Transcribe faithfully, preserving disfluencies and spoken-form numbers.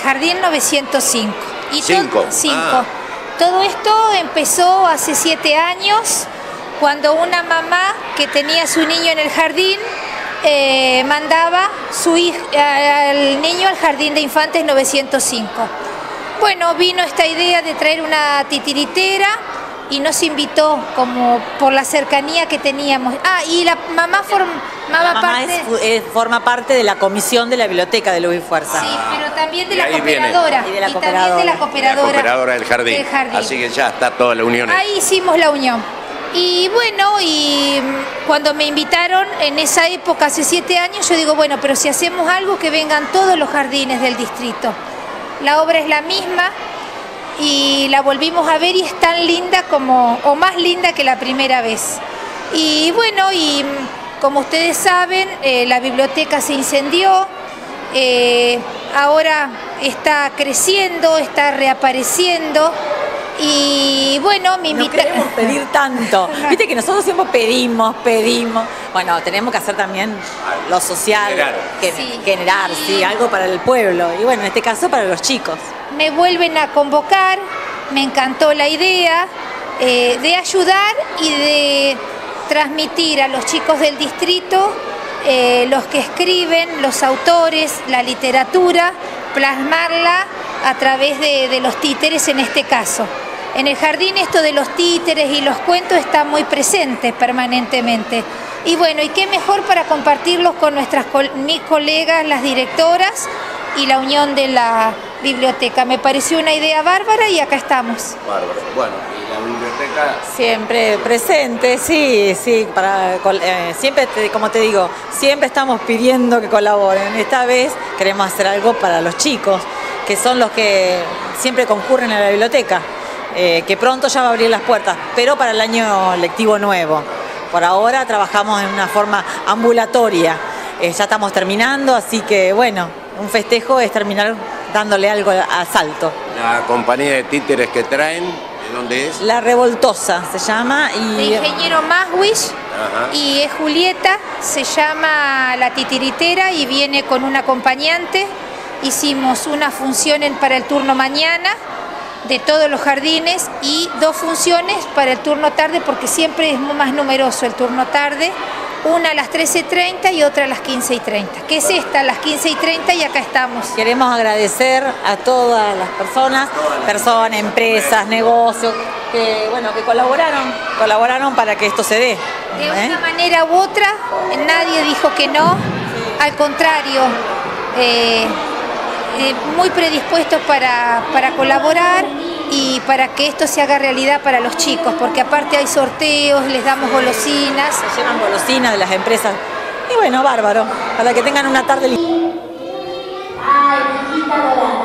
jardín novecientos cinco. Y Cinco. Cinco. Ah. Todo esto empezó hace siete años, cuando una mamá que tenía su niño en el jardín eh, mandaba su hijo, al niño al jardín de infantes novecientos cinco. Bueno, vino esta idea de traer una titiritera y nos invitó como por la cercanía que teníamos. Ah, y la mamá formaba mamá parte... es, es, forma parte de la comisión de la biblioteca de Luz y Fuerza. Sí, pero también de Y la ahí cooperadora. viene. Y de la y cooperadora. también de la La cooperadora. cooperadora del jardín. del jardín. Así que ya está toda la unión. Ahí hicimos la unión. Y bueno, y cuando me invitaron en esa época, hace siete años, yo digo, bueno, pero si hacemos algo, que vengan todos los jardines del distrito. La obra es la misma y la volvimos a ver y es tan linda como, o más linda que la primera vez. Y bueno, y como ustedes saben, eh, la biblioteca se incendió, eh, ahora está creciendo, está reapareciendo. Y bueno, me invita... No queremos pedir tanto. Viste que nosotros siempre pedimos, pedimos. Bueno, tenemos que hacer también lo social, Generar. que, Sí. generar, sí, algo para el pueblo. Y bueno, en este caso para los chicos. Me vuelven a convocar, me encantó la idea eh, de ayudar y de transmitir a los chicos del distrito, eh, los que escriben, los autores, la literatura, plasmarla a través de, de los títeres en este caso. En el jardín esto de los títeres y los cuentos está muy presente permanentemente. Y bueno, y qué mejor para compartirlos con nuestras mis colegas, las directoras y la unión de la biblioteca. Me pareció una idea bárbara y acá estamos. Bárbaro. Bueno, y la biblioteca... Siempre presente, sí, sí, para, eh, siempre, te, como te digo, siempre estamos pidiendo que colaboren. Esta vez queremos hacer algo para los chicos, que son los que siempre concurren a la biblioteca, eh, que pronto ya va a abrir las puertas, pero para el año lectivo nuevo. Por ahora trabajamos en una forma ambulatoria, eh, ya estamos terminando, así que bueno, un festejo es terminar dándole algo a Salto. La compañía de títeres que traen, ¿de dónde es? La Revoltosa se llama De y... ingeniero Maswich. Ajá. Y es Julieta, se llama La Titiritera y viene con un acompañante. Hicimos una función en, para el turno mañana de todos los jardines y dos funciones para el turno tarde, porque siempre es más numeroso el turno tarde, una a las trece y treinta y otra a las quince y treinta, que es esta, a las quince y treinta, y acá estamos. Queremos agradecer a todas las personas, personas, empresas, negocios, que bueno, que colaboraron, colaboraron para que esto se dé. De ¿eh? una manera u otra, nadie dijo que no, al contrario, eh, eh, muy predispuestos para, para colaborar y para que esto se haga realidad para los chicos, porque aparte hay sorteos, les damos golosinas. Se llevan golosinas de las empresas. Y bueno, bárbaro, para que tengan una tarde linda. Ay, hijita dorada.